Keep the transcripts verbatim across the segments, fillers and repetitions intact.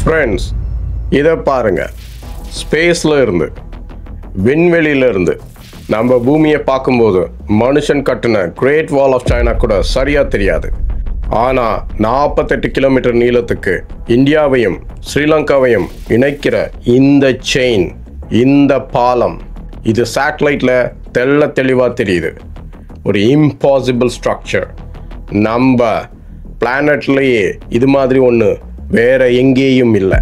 Friends, இதை பாருங்க. ஸ்பேஸில் இருந்து விண்வெளியில இருந்து நம்ம பூமியை பார்க்கும்போது மனுஷன் கட்டின கிரேட் வால் ஆஃப் சைனா கூட சரியாக தெரியாது. ஆனால் நாற்பத்தெட்டு கிலோமீட்டர் நீளத்துக்கு இந்தியாவையும் ஸ்ரீலங்காவையும் இணைக்கிற இந்த செயின், இந்த பாலம், இது சேட்டலைட்டில் தெள்ள தெளிவாக தெரியுது. ஒரு இம்பாசிபிள் ஸ்ட்ரக்சர். நம்ம பிளானட்லேயே இது மாதிரி ஒன்று வேற எங்கேயும் இல்லை.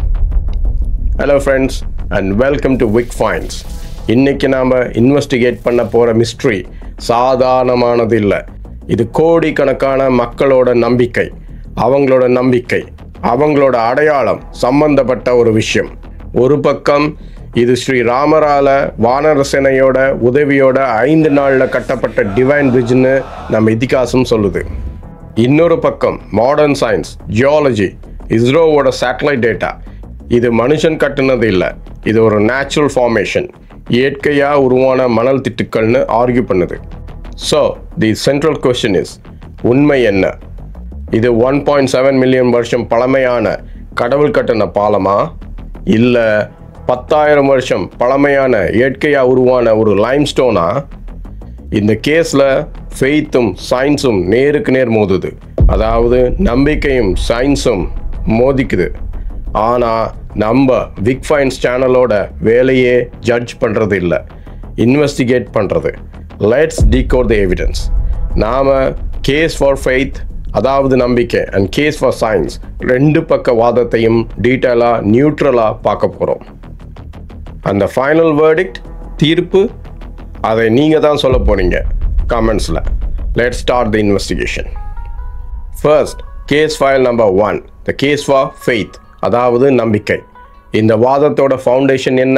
Hello friends and welcome to Vik finds. இன்னைக்கு நாம் இன்வெஸ்டிகேட் பண்ண போகிற மிஸ்ட்ரி சாதாரணமானது இல்லை. இது கோடிக்கணக்கான மக்களோட நம்பிக்கை, அவங்களோட நம்பிக்கை, அவங்களோட அடையாளம் சம்பந்தப்பட்ட ஒரு விஷயம். ஒரு பக்கம் இது ஸ்ரீ ராமரால வானர சேனையோட உதவியோட ஐந்து நாளில் கட்டப்பட்ட டிவைன் பிரிட்ஜ்னு நம்ம இதிகாசம் சொல்லுது. இன்னொரு பக்கம் மாடர்ன் சயின்ஸ், ஜியாலஜி, இஸ்ரோவோட சேட்டலைட் டேட்டா. இது மனுஷன் கட்டுனது இல்லை, இது ஒரு நேச்சுரல் ஃபார்மேஷன், இயற்கையாக உருவான மணல் திட்டுக்கள்னு ஆர்கியூ பண்ணுது. So the central question is, உண்மை என்ன? இது ஒன் பாயிண்ட் செவன் மில்லியன் வருஷம் பழமையான கடவுள் கட்டின பாலமா, இல்லை பத்தாயிரம் வருஷம் பழமையான இயற்கையாக உருவான ஒரு லைம்ஸ்டோனா? இந்த கேஸில் ஃபெய்த்தும் சயின்ஸும் நேருக்கு நேர் மோதுது. அதாவது நம்பிக்கையும் சயின்ஸும் மோதிக்குது. ஆனால் நம்ம விக் ஃபைண்ட்ஸ் சேனலோட வேலையே ஜட்ஜ் பண்ணுறது இல்லை, இன்வெஸ்டிகேட் பண்ணுறது. Let's decode the evidence. நாம் கேஸ் ஃபார் ஃபெய்த், அதாவது நம்பிக்கை, அண்ட் கேஸ் ஃபார் சயின்ஸ், ரெண்டு பக்க வாதத்தையும் டீட்டெயிலாக நியூட்ரலாக பார்க்க போகிறோம். அந்த ஃபைனல் வேர்டிக்ட், தீர்ப்பு, அதை நீங்கள் தான் சொல்ல போகிறீங்க கமெண்ட்ஸில். Let's start the investigation. First, case file number one, the case for faith, அதாவது நம்பிக்கை. இந்த வாதத்தோட ஃபவுண்டேஷன் என்ன?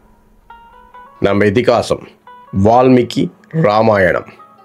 நம்ம இதிகாசம், வால்மீகி ராமாயணம்.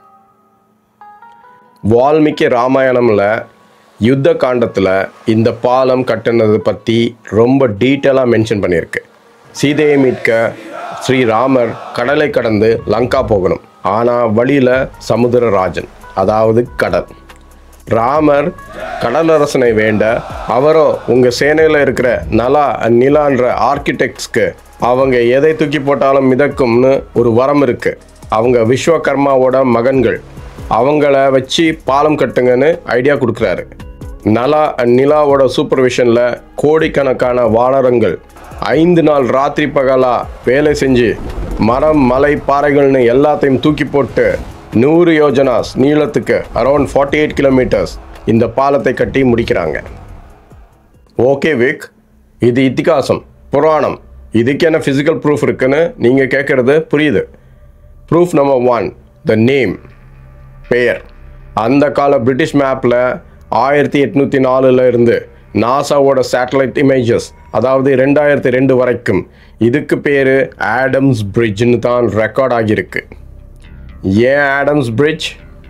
வால்மீகி ராமாயணமில் யுத்த காண்டத்தில் இந்த பாலம் கட்டினதை பற்றி ரொம்ப டீட்டெயிலாக மென்ஷன் பண்ணியிருக்கு. சீதையை மீட்க ஸ்ரீராமர் கடலை கடந்து லங்கா போகணும். ஆனால் வழியில் சமுத்திரராஜன், அதாவது கடல். ராமர் கடலரசனை வேண்ட, அவரோ உங்கள் சேனையில் இருக்கிற நலா நிலான்ற ஆர்கிடெக்ட்ஸ்க்கு அவங்க எதை தூக்கி போட்டாலும் மிதக்கும்னு ஒரு வரம் இருக்குது. அவங்க விஸ்வகர்மாவோட மகன்கள், அவங்கள வச்சு பாலம் கட்டுங்கன்னு ஐடியா கொடுக்குறாரு. நலா நிலாவோட சூப்பர்விஷனில் கோடிக்கணக்கான வானரங்கள் ஐந்து நாள் ராத்திரி பகலாக வேலை செஞ்சு மரம், மலை, பாறைகள்னு எல்லாத்தையும் தூக்கி போட்டு நூறு யோஜனாஸ் நீளத்துக்கு அரௌண்ட் ஃபார்ட்டி எயிட் கிலோமீட்டர்ஸ் இந்த பாலத்தை கட்டி முடிக்கிறாங்க. ஓகே விக், இது இதிகாசம், புராணம், இதுக்கு என்ன ஃபிசிக்கல் ப்ரூஃப் இருக்குன்னு நீங்கள் கேட்குறது புரியுது. Proof number one, the name, பெயர். அந்த கால பிரிட்டிஷ் மேப்பில் ஆயிரத்தி எட்நூற்றி நாலில் இருந்து நாசாவோட சேட்டலைட் இமேஜஸ், அதாவது ரெண்டாயிரத்தி ரெண்டு வரைக்கும் இதுக்கு பேர் ஆடம்ஸ் பிரிட்ஜ்னு தான் ரெக்கார்ட் ஆகியிருக்கு. ஏன் ஆடம்ஸ் பிரிட்ஜ்?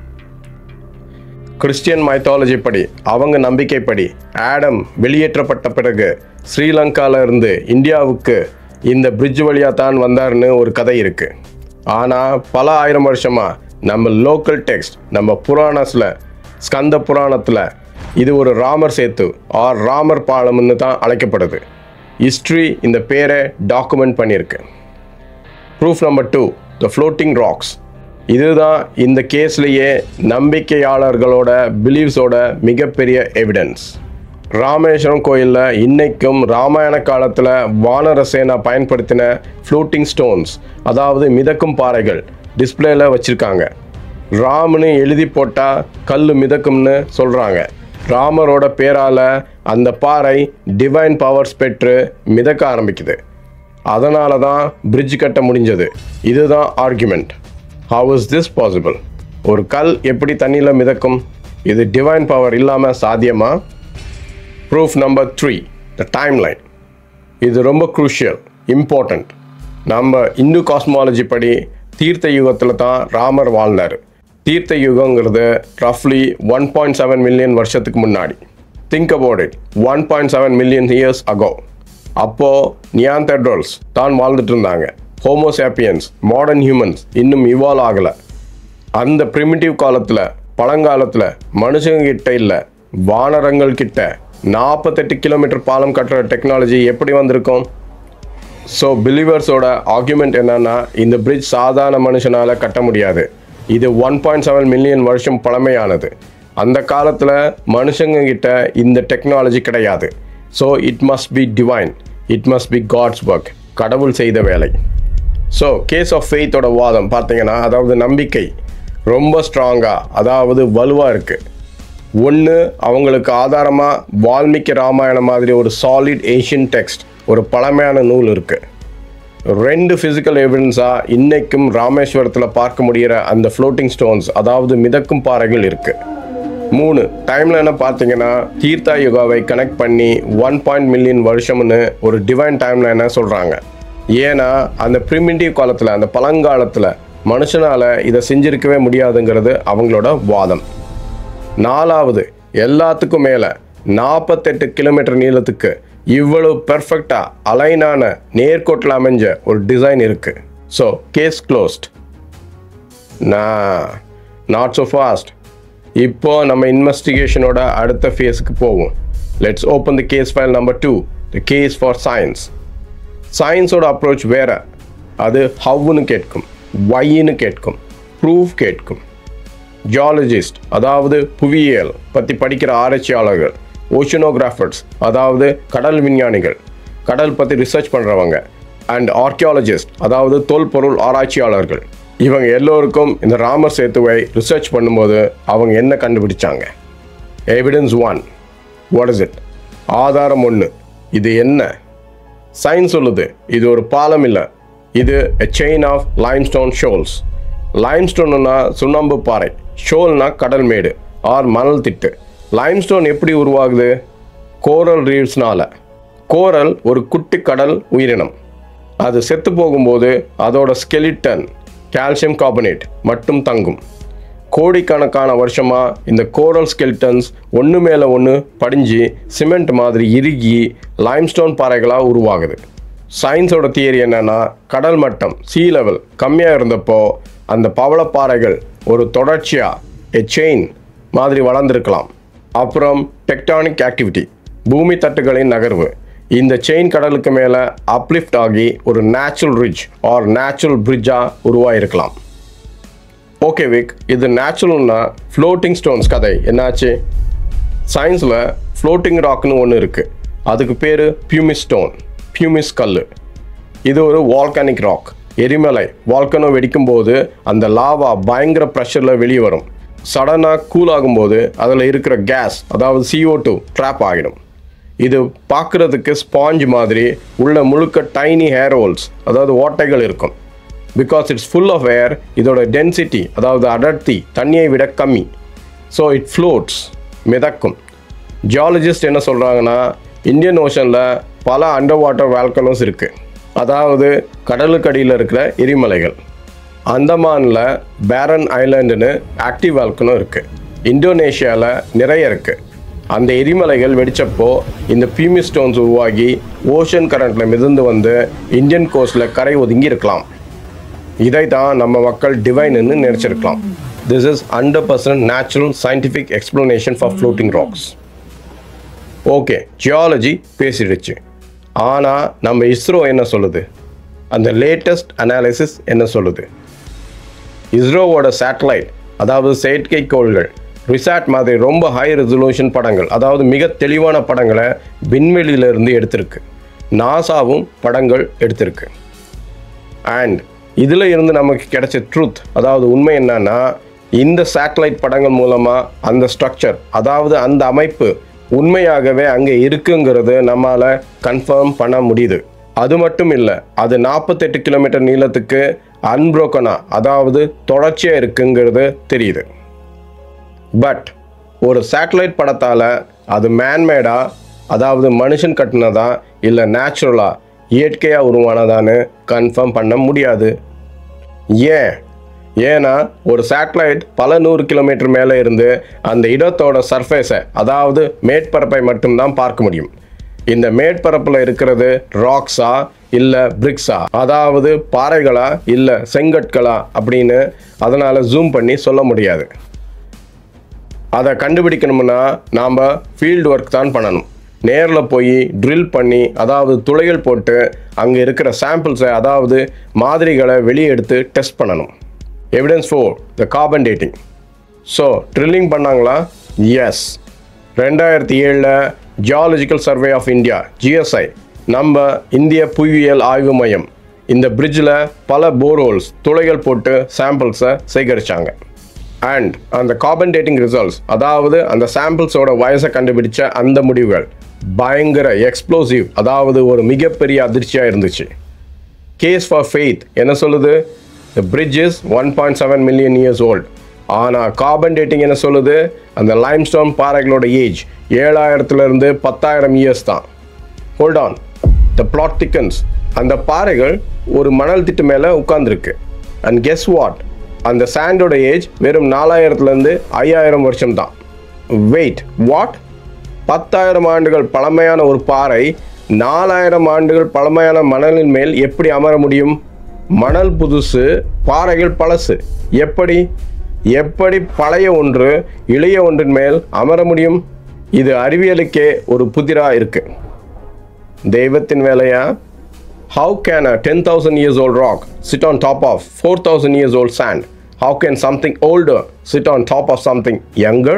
கிறிஸ்டியன் மைத்தாலஜி படி, அவங்க நம்பிக்கைப்படி, ஆடம் வெளியேற்றப்பட்ட பிறகு ஸ்ரீலங்காவில் இருந்து இந்தியாவுக்கு இந்த பிரிட்ஜ் வழியாக தான் வந்தார்னு ஒரு கதை இருக்குது. ஆனால் பல ஆயிரம் வருஷமாக நம்ம லோக்கல் டெக்ஸ்ட், நம்ம புராணஸில், ஸ்கந்த புராணத்தில் இது ஒரு ராமர் சேத்து ஆர் ராமர் பாலம்னு தான் அழைக்கப்படுது. ஹிஸ்ட்ரி இந்த பேரை டாக்குமெண்ட் பண்ணியிருக்கு. Proof number two, the floating rocks. இதுதான் இந்த கேஸ்லேயே நம்பிக்கையாளர்களோட பிலீவ்ஸோட மிகப்பெரிய எவிடன்ஸ். ராமேஸ்வரம் கோயிலில் இன்னைக்கும் ராமாயண காலத்தில் வானர சேனா பயன்படுத்தின ஃப்ளோட்டிங் ஸ்டோன்ஸ், அதாவது மிதக்கும் பாறைகள், டிஸ்பிளேல வச்சுருக்காங்க. ராம்னு எழுதி போட்டால் கல் மிதக்கும்னு சொல்கிறாங்க. ராமரோட பேரால் அந்த பாறை டிவைன் பவர்ஸ் பெற்று மிதக்க ஆரம்பிக்குது. அதனால தான் பிரிட்ஜ் கட்ட முடிஞ்சது. இதுதான் argument. How is this possible? ஒரு கல் எப்படி தண்ணியில் மிதக்கும்? இது டிவைன் பவர் இல்லாமல் சாத்தியமா? Proof number three, the time line. இது ரொம்ப க்ரூஷியல், இம்பார்ட்டண்ட். நம்ம இந்து காஸ்மாலஜி படி தீர்த்த யுகத்தில் தான் ராமர் வாழ்ந்தார். தீர்த்த யுகங்கிறது ரஃப்லி ஒன் பாயிண்ட் செவன் மில்லியன் வருஷத்துக்கு முன்னாடி. Think about it, one point seven million years ago. அப்போது நியாந்தெர்டல்ஸ் தான் வாழ்ந்துட்டு இருந்தாங்க. ஹோமோசாப்பியன்ஸ், மாடர்ன் ஹியூமன்ஸ் இன்னும் இவால்வ் ஆகலை. அந்த ப்ரிமிட்டிவ் காலத்தில், பழங்காலத்தில் மனுஷங்கிட்ட இல்லை, வானரங்கள் கிட்ட, நாற்பத்தெட்டு கிலோமீட்டர் பாலம் கட்டுற டெக்னாலஜி எப்படி வந்திருக்கும்? ஸோ பிலீவர்ஸோட ஆர்குமெண்ட் என்னன்னா, இந்த பிரிட்ஜ் சாதாரண மனுஷனால் கட்ட முடியாது, இது ஒன் பாயிண்ட் செவன் மில்லியன் வருஷம் பழமையானது. அந்த காலத்தில் மனுஷங்க கிட்ட இந்த டெக்னாலஜி கிடையாது. So it must be divine, it must be God's work, கடவுள் செய்த வேலை. ஸோ கேஸ் ஆஃப் ஃபெய்த்தோட வாதம் பார்த்தீங்கன்னா, அதாவது நம்பிக்கை ரொம்ப ஸ்ட்ராங்காக, அதாவது வலுவாக இருக்குது. ஒன்று, அவங்களுக்கு ஆதாரமாக வால்மீகி ராமாயணம் மாதிரி ஒரு சாலிட் ஏஷியன் டெக்ஸ்ட், ஒரு பழமையான நூல் இருக்குது. ரெண்டு ஃபிசிக்கல் எவிடன்ஸாக இன்றைக்கும் ராமேஸ்வரத்தில் பார்க்க முடிகிற அந்த ஃப்ளோட்டிங் ஸ்டோன்ஸ், அதாவது மிதக்கும் பாறைகள் இருக்குது. மூணு, டைமில் என்ன பார்த்தீங்கன்னா, தீர்த்தா யுகாவை கனெக்ட் பண்ணி ஒன் பாயிண்ட் மில்லியன் வருஷம்னு ஒரு டிவைன் டைமில் என்ன சொல்கிறாங்க. ஏன்னா அந்த ப்ரிமிட்டிவ் காலத்தில், அந்த பழங்காலத்தில் மனுஷனால் இதை செஞ்சிருக்கவே முடியாதுங்கிறது அவங்களோட வாதம். நாலாவது, எல்லாத்துக்கும் மேலே நாற்பத்தெட்டு கிலோமீட்டர் நீளத்துக்கு இவ்வளவு பெர்ஃபெக்டாக அலைனான நேர்கோட்டில் அமைஞ்ச ஒரு டிசைன் இருக்குது. So case closed. நான் நாட் ஸோ ஃபாஸ்ட். இப்போ நம்ம இன்வெஸ்டிகேஷனோட அடுத்த ஃபேஸுக்கு போவோம். Let's open the case file number two, the case for science. சயின்ஸோட அப்ரோச் வேறு. அது ஹவ்னு கேட்கும், ஒய்ன்னு கேட்கும், ப்ரூஃப் கேட்கும். ஜியாலஜிஸ்ட், அதாவது புவியியல் பற்றி படிக்கிற ஆராய்ச்சியாளர்கள், ஓஷனோகிராஃபர்ஸ், அதாவது கடல் விஞ்ஞானிகள், கடல் பற்றி ரிசர்ச் பண்ணுறவங்க, அண்ட் ஆர்கியாலஜிஸ்ட், அதாவது தொல்பொருள் ஆராய்ச்சியாளர்கள், இவங்க எல்லோருக்கும் இந்த ராமர் சேத்துவை ரிசர்ச் பண்ணும்போது அவங்க என்ன கண்டுபிடிச்சாங்க? Evidence one, what is it? ஆதாரம் ஒன்று, இது என்ன? சயின்ஸ் சொல்லுது இது ஒரு பாலம் இல்லை, இது a chain of limestone shoals. லைம்ஸ்டோன்னா சுண்ணாம்பு பாறை, ஷோல்னா கடல் மேடு ஆர் மணல் திட்டு. லைம்ஸ்டோன் எப்படி உருவாகுது? கோரல் ரீவ்ஸ்னால. கோரல் ஒரு குட்டி கடல் உயிரினம். அது செத்து போகும்போது அதோட ஸ்கெலிட்டன், கால்சியம் கார்பனேட் மட்டும் தங்கும். கோடிக்கணக்கான வருஷமாக இந்த கோரல் ஸ்கெலிட்டன்ஸ் ஒன்று மேலே ஒன்று படிஞ்சு சிமெண்ட் மாதிரி இறுகி லைம்ஸ்டோன் பாறைகளாக உருவாகுது. சயின்ஸோட தியரி என்னென்னா, கடல் மட்டம் சீ லெவல் கம்மியாக இருந்தப்போ அந்த பவளப்பாறைகள் ஒரு தொடர்ச்சியாக எ செயின் மாதிரி வளர்ந்துருக்கலாம். அப்புறம் டெக்டானிக் ஆக்டிவிட்டி, பூமி தட்டுகளின் நகர்வு, இந்த செயின் கடலுக்கு மேலே அப்லிஃப்ட் ஆகி ஒரு நேச்சுரல் ரிட்ஜ் ஆர் நேச்சுரல் பிரிட்ஜாக உருவாயிருக்கலாம். ஓகே விக், இது நேச்சுரல்னா ஃப்ளோட்டிங் ஸ்டோன்ஸ் கதை என்னாச்சு? சயின்ஸில் ஃப்ளோட்டிங் ராக்னு ஒன்று இருக்குது. அதுக்கு பேர் பியூமிஸ் ஸ்டோன், பியூமிஸ் கல். இது ஒரு வால்கானிக் ராக், எரிமலை வால்கனோ வெடிக்கும்போது அந்த லாவா பயங்கர ப்ரெஷரில் வெளியே வரும். சடனாக கூல் ஆகும்போது அதில் இருக்கிற கேஸ், அதாவது சி ஓ டூ ட்ராப் ஆகிடும். இது பார்க்குறதுக்கு ஸ்பாஞ்ச் மாதிரி, உள்ள முழுக்க டைனி ஹேர் ஹோல்ஸ், அதாவது ஓட்டைகள் இருக்கும். Because it's full of air, இதோட டென்சிட்டி, அதாவது அடர்த்தி தண்ணியை விட கம்மி. ஸோ இட் ஃப்ளோட்ஸ், மிதக்கும். ஜியாலஜிஸ்ட் என்ன சொல்கிறாங்கன்னா, இந்தியன் ஓஷனில் பல அண்டர் வாட்டர் வால்கனோஸ் இருக்குது, அதாவது கடலுக்கடியில் இருக்கிற எரிமலைகள். அந்தமானில் பேரன் ஐலாண்டுன்னு ஆக்டிவ் வால்கனோ இருக்குது. இந்தோனேஷியாவில் நிறைய இருக்குது. அந்த எரிமலைகள் வெடித்தப்போ இந்த பியூமிஸ் ஸ்டோன்ஸ் உருவாகி ஓஷன் கரண்ட்டில் மிதந்து வந்து இந்தியன் கோஸ்டில் கரை ஒதுங்கி இருக்கலாம். இதை தான் நம்ம மக்கள் டிவைன்னு நினச்சிருக்கலாம். This is hundred percent natural scientific explanation for floating rocks. Okay, geology பேசிடுச்சு. ஆனால் நம்ம இஸ்ரோ என்ன சொல்லுது? அந்த லேட்டஸ்ட் அனாலிசிஸ் என்ன சொல்லுது? இஸ்ரோவோட சேட்டலைட், அதாவது செயற்கைக்கோள்கள், ரிசாட் மாதிரி ரொம்ப ஹை ரெசல்யூஷன் படங்கள், அதாவது மிக தெளிவான படங்களை விண்வெளியிலிருந்து எடுத்திருக்கு. நாசாவும் படங்கள் எடுத்திருக்கு. அண்ட் இதில் இருந்து நமக்கு கிடைச்ச ட்ரூத், அதாவது உண்மை என்னன்னா, இந்த சேட்டலைட் படங்கள் மூலமாக அந்த ஸ்ட்ரக்சர், அதாவது அந்த அமைப்பு உண்மையாகவே அங்கே இருக்குங்கிறது நம்மளால் கன்ஃபார்ம் பண்ண முடியுது. அது மட்டும் இல்லை, அது நாற்பத்தெட்டு கிலோமீட்டர் நீளத்துக்கு அன்ப்ரோக்கனாக, அதாவது தொடர்ச்சியாக இருக்குங்கிறது தெரியுது. பட் ஒரு சேட்டலைட் படத்தால் அது மேன்மேடா, அதாவது மனுஷன் கட்டினதா இல்லை நேச்சுரலாக இயற்கையாக உருவானதான்னு கன்ஃபார்ம் பண்ண முடியாது. ஏன்? ஏன்னா ஒரு சேட்டலைட் பல நூறு கிலோமீட்டர் மேலே இருந்து அந்த இடத்தோட சர்ஃபேஸை, அதாவது மேற்பரப்பை மட்டும்தான் பார்க்க முடியும். இந்த மேற்பரப்பில் இருக்கிறது ராக்ஸா இல்லை பிரிக்ஸா, அதாவது பாறைகளா இல்லை செங்கற்களா அப்படின்னு அதனால் ஜூம் பண்ணி சொல்ல முடியாது. அதை கண்டுபிடிக்கணும்னா நாம் ஃபீல்டு ஒர்க் தான் பண்ணணும். நேரில் போய் ட்ரில் பண்ணி அதாவது துளைகள் போட்டு அங்கே இருக்கிற சாம்பிள்ஸை அதாவது மாதிரிகளை வெளியே எடுத்து டெஸ்ட் பண்ணணும். Evidence four the carbon dating. So drilling பண்ணாங்களா? எஸ். ரெண்டாயிரத்தி ஏழில் geological survey of India GSI நம்ம இந்திய புவியியல் ஆய்வு மையம் இந்த பிரிட்ஜில் பல போர்ஹோல்ஸ் துளைகள் போட்டு சாம்பிள்ஸை சேகரித்தாங்க. அண்ட் அந்த கார்பன் டேட்டிங் ரிசல்ட்ஸ் அதாவது அந்த சாம்பிள்ஸோட வயசை கண்டுபிடிச்ச அந்த முடிவுகள் பயங்கர எக்ஸ்ப்ளோசிவ் அதாவது ஒரு மிகப்பெரிய அதிர்ச்சியாக இருந்துச்சு. கேஸ் ஃபார் ஃபெய்த் என்ன சொல்லுது? The bridge is one point seven million years old. ஆனால் கார்பன் டேட்டிங் என்ன சொல்லுது? அந்த லைம்ஸ்டோன் பாறைகளோட ஏஜ் ஏழாயிரத்துலேருந்து பத்தாயிரம் இயர்ஸ் தான். Hold on, the plot thickens. அந்த பாறைகள் ஒரு மணல் திட்டு மேலே உட்கார்ந்துருக்கு. And guess what? அந்த சாண்டோட ஏஜ் வெறும் நாலாயிரத்துலேருந்து ஐயாயிரம் வருஷம் தான். Wait, what? பத்தாயிரம் ஆண்டுகள் பழமையான ஒரு பாறை நாலாயிரம் ஆண்டுகள் பழமையான மணலின் மேல் எப்படி அமர முடியும்? மணல் புதுசு, பாறைகள் பழசு. எப்படி எப்படி பழைய ஒன்று இளைய ஒன்றின் மேல் அமர முடியும்? இது அறிவியலுக்கே ஒரு புதிரா இருக்கு. தெய்வத்தின் வேலையா? How can a ten thousand years old rock sit on top of four thousand years old sand? How can something older sit on top of something younger?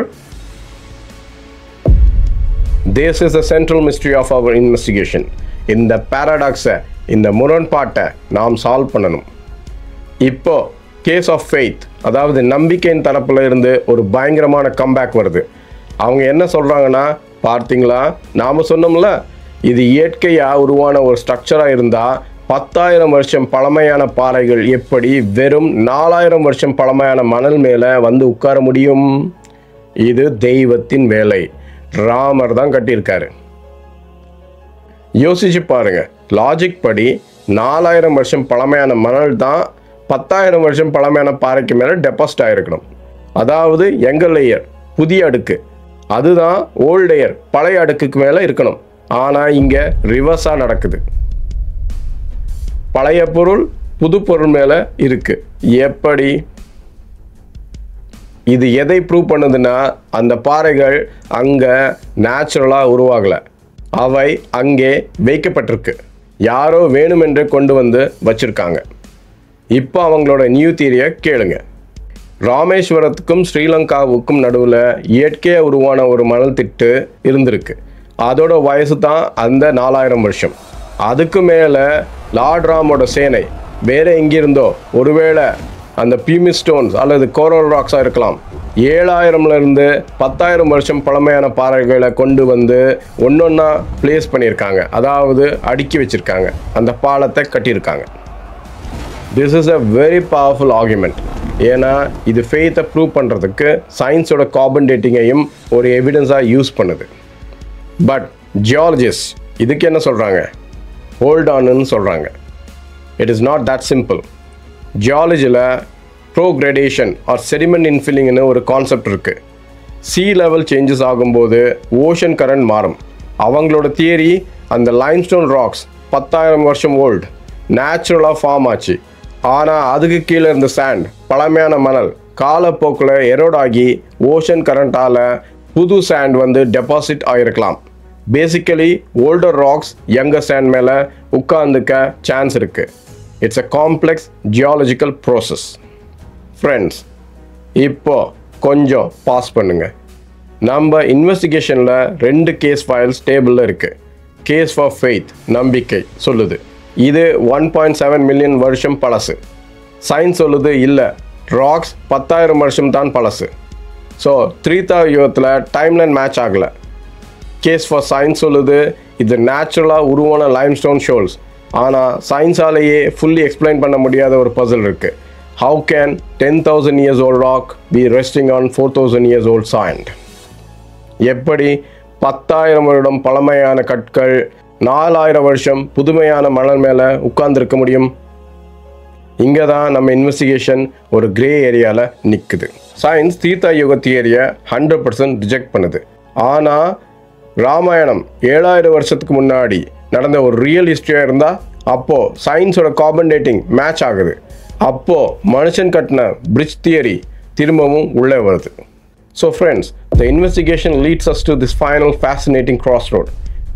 This is the central mystery of our investigation. இந்த paradox-ஐ, இந்த முரண்பாட்டை நாம் solve பண்ணணும். இப்போ case of faith அதாவது நம்பிக்கையின் தரப்புல இருந்து ஒரு பயங்கரமான கம்பேக் வருது. அவங்க என்ன சொல்கிறாங்கன்னா, பார்த்தீங்களா நாம் சொன்னோம்ல, இது இயற்கையாக உருவான ஒரு ஸ்ட்ரக்சராக இருந்தால் பத்தாயிரம் வருஷம் பழமையான பாறைகள் எப்படி வெறும் நாலாயிரம் வருஷம் பழமையான மணல் மேலே வந்து உட்கார முடியும்? இது தெய்வத்தின் வேலை. ராமர் தான் கட்டியிருக்காரு. யோசிச்சு பாருங்க, லாஜிக் படி நாலாயிரம் வருஷம் பழமையான மணல் தான் பத்தாயிரம் வருஷம் பழமையான பாறைக்கு மேலே டெபாசிட் ஆகிருக்கணும். அதாவது எங்கள் லேயர் புதிய அடுக்கு, அதுதான் ஓல்டு லேயர் பழைய அடுக்குக்கு மேலே இருக்கணும். ஆனால் இங்கே ரிவர்ஸாக நடக்குது. பழைய பொருள் புது பொருள் மேலே இருக்கு. எப்படி? இது எதை ப்ரூவ் பண்ணுதுன்னா, அந்த பாறைகள் அங்கே நேச்சுரலாக உருவாகலை, அவை அங்கே வைக்கப்பட்டிருக்கு. யாரோ வேணுமென்று கொண்டு வந்து வச்சிருக்காங்க. இப்போ அவங்களோட நியூ தியரியை கேளுங்க. ராமேஸ்வரத்துக்கும் ஸ்ரீலங்காவுக்கும் நடுவில் இயற்கையாக உருவான ஒரு மணல் திட்டு இருந்திருக்கு. அதோட வயசு தான் அந்த நாலாயிரம் வருஷம். அதுக்கு மேலே லார்ட் ராமோட சேனை வேறு எங்கிருந்தோ, ஒருவேளை அந்த பியூமி ஸ்டோன்ஸ் அல்லது கோரல் ராக்ஸாக இருக்கலாம், ஏழாயிரம்லேருந்து பத்தாயிரம் வருஷம் பழமையான பாறைகளை கொண்டு வந்து ஒன்றொன்னா பிளேஸ் பண்ணியிருக்காங்க, அதாவது அடுக்கி வச்சுருக்காங்க, அந்த பாலத்தை கட்டியிருக்காங்க. This is a very powerful argument. ஏன்னா இது ஃபெய்த்தை ப்ரூவ் பண்ணுறதுக்கு சயின்ஸோட கார்பன் டேட்டிங்கையும் ஒரு எவிடன்ஸாக யூஸ் பண்ணுது. பட் ஜியாலஜிஸ்ட் இதுக்கு என்ன சொல்கிறாங்க? ஹோல்ட் ஆன்னு சொல்கிறாங்க. It is not that simple. ஜியாலஜியில் ப்ரோக்ரெடேஷன் ஆர் செடிமெண்ட் இன்ஃபில்லிங்னு ஒரு கான்செப்ட் இருக்குது. சீ லெவல் சேஞ்சஸ் ஆகும்போது ஓஷன் கரண்ட் மாறும். அவங்களோட தியரி, அந்த லைம்ஸ்டோன் ராக்ஸ் பத்தாயிரம் வருஷம் ஓல்டு நேச்சுரலாக ஃபார்ம் ஆச்சு. ஆனால் அதுக்கு கீழே இருந்த சாண்ட் பழமையான மணல் காலப்போக்கில் எரோட் ஆகி ஓஷன் கரண்ட்டால் புது சாண்ட் வந்து டெபாசிட் ஆகிருக்கலாம். Basically older rocks younger sand மேலே உட்கார்ந்துக்க சான்ஸ் இருக்குது. It's a complex geological process. Friends, இப்போ கொஞ்சம் பாஸ் பண்ணுங்கள். நம்ம இன்வெஸ்டிகேஷனில் ரெண்டு கேஸ் ஃபைல்ஸ் டேபிளில் இருக்குது. கேஸ் ஃபார் ஃபெய்த் நம்பிக்கை சொல்லுது இது ஒன் பாயிண்ட் செவன் மில்லியன் வருஷம் பழசு. சயின்ஸ் சொல்லுது இல்லை, ராக்ஸ் பத்தாயிரம் வருஷம் தான் பழசு. ஸோ த்ரீதா யுகத்தில் டைம்லைன் மேட்ச் ஆகலை. கேஸ் ஃபார் சயின்ஸ் சொல்லுது இது நேச்சுரலாக உருவான லைம்ஸ்டோன் ஷோல்ஸ். ஆனால் சயின்ஸாலேயே ஃபுல்லி எக்ஸ்பிளைன் பண்ண முடியாத ஒரு பசில் இருக்குது. How can ten thousand years old rock be resting on four thousand years old sand? எப்படி பத்தாயிரம் வருடம் பழமையான கற்கள் நாலாயிரம் வருஷம் புதுமையான மணல் மேலே உட்கார்ந்துருக்க முடியும்? இங்கே தான் நம்ம இன்வெஸ்டிகேஷன் ஒரு கிரே ஏரியாவில் நிற்குது. சயின்ஸ் தீர்த்தா யுக தியரியை ஹண்ட்ரட் பர்சன்ட் ரிஜெக்ட் பண்ணுது. ஆனால் ராமாயணம் ஏழாயிரம் வருஷத்துக்கு முன்னாடி நடந்த ஒரு ரியல் ஹிஸ்ட்ரியாக இருந்தால் அப்போது சயின்ஸோட கார்பன் டேட்டிங் மேட்ச் ஆகுது. அப்போது மனுஷன் கட்டின பிரிட்ஜ் தியரி திரும்பவும் உள்ளே வருது. So friends, the investigation leads us to this final fascinating crossroad.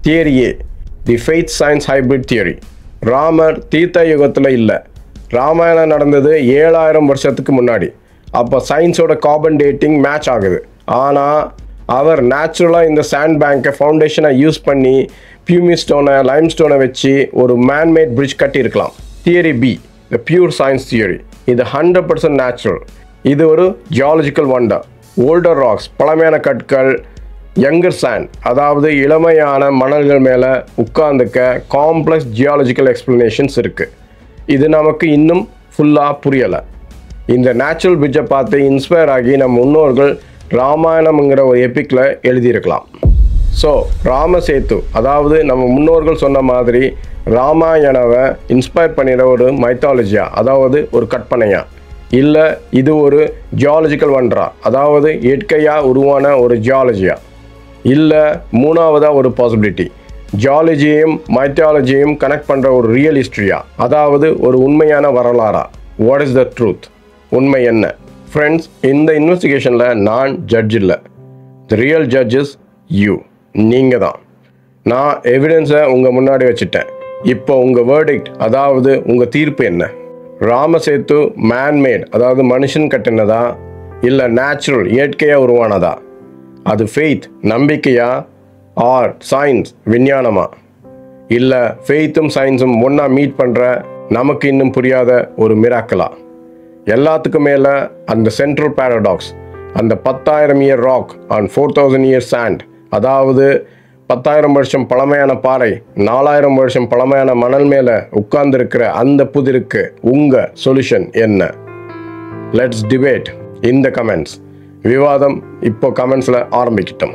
Theory A, the faith science hybrid theory. Ramar Treta யுகத்தில் இல்லை, ராமாயணம் நடந்தது ஏழாயிரம் வருஷத்துக்கு முன்னாடி. அப்போ சயின்ஸோட கார்பன் டேட்டிங் மேட்ச் ஆகுது. ஆனால் அவர் நேச்சுரலாக இந்த சாண்ட் பேங்கை ஃபவுண்டேஷனை யூஸ் பண்ணி பியூமி ஸ்டோனை லைம் ஸ்டோனை வச்சு ஒரு மேன்மேட் பிரிட்ஜ் கட்டியிருக்கலாம். Theory B, the pure science theory. இது ஹண்ட்ரட் பர்சன்ட் நேச்சுரல். இது ஒரு ஜியாலஜிக்கல் வண்டர். ஓல்டர் ராக்ஸ், பழமையான கற்கள், யங்கர் சாண்ட், அதாவது இளமையான மணல்கள் மேலே உட்கார்ந்துக்க காம்ப்ளெக்ஸ் ஜியாலஜிக்கல் எக்ஸ்பிளனேஷன்ஸ் இருக்குது. இது நமக்கு இன்னும் ஃபுல்லாக புரியலை. இந்த நேச்சுரல் பிரிட்ஜை பார்த்து இன்ஸ்பயர் ஆகி நம்ம முன்னோர்கள் ராமாயணம்ங்கிற ஒரு எபிக்கில் எழுதியிருக்கலாம். ஸோ ராமசேத்து, அதாவது நம்ம முன்னோர்கள் சொன்ன மாதிரி ராமாயணவை இன்ஸ்பயர் பண்ணிடுற ஒரு மைத்தாலஜியா, அதாவது ஒரு கற்பனையா, இல்லை இது ஒரு ஜியாலஜிக்கல் வண்டரா, அதாவது இயற்கையாக உருவான ஒரு ஜியாலஜியா, இல்லை மூணாவதாக ஒரு பாசிபிலிட்டி ஜியாலஜியையும் மைத்தாலஜியையும் கனெக்ட் பண்ணுற ஒரு ரியல் ஹிஸ்ட்ரியா, அதாவது ஒரு உண்மையான வரலாறா. What is the truth? உண்மை என்ன? ஃப்ரெண்ட்ஸ், இந்த இன்வெஸ்டிகேஷனில் நான் ஜட்ஜ் இல்லை. The real judge is you, நீங்கள் தான். நான் எவிடன்ஸை உங்கள் முன்னாடி வச்சுட்டேன். இப்போ உங்கள் வேர்டிக்ட், அதாவது உங்கள் தீர்ப்பு என்ன? ராமசேத்து மேன்மேட், அதாவது மனுஷன் கட்டினதா, இல்லை நேச்சுரல் இயற்கையாக உருவானதா? அது ஃபெய்த் நம்பிக்கையா, ஆர் சயின்ஸ் விஞ்ஞானமா? இல்லை ஃபெய்த்தும் சயின்ஸும் ஒன்றா மீட் பண்ணுற நமக்கு இன்னும் புரியாத ஒரு மிராக்கலா? எல்லாத்துக்கும் மேலே அந்த சென்ட்ரல் பேரடாக்ஸ், அந்த பத்தாயிரம் year rock and four thousand year sand, அதாவது பத்தாயிரம் வருஷம் பழமையான பாறை, நாலாயிரம் வருஷம் பழமையான மணல் மேலே உட்கார்ந்துருக்கிற அந்த புதிருக்கு உங்கள் சொல்யூஷன் என்ன? Let's debate in the comments. விவாதம் இப்போ கமெண்ட்ஸில் ஆரம்பிக்கிட்டோம்.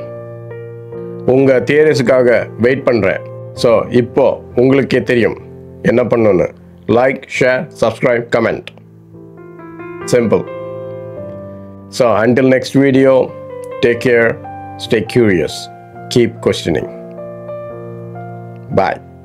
உங்கள் தியரிஸுக்காக வெயிட் பண்ணுறேன். ஸோ இப்போ உங்களுக்கே தெரியும் என்ன பண்ணணும்னு. Like, share, subscribe, comment. Simple. So until next video, take care, stay curious, keep questioning. Bye.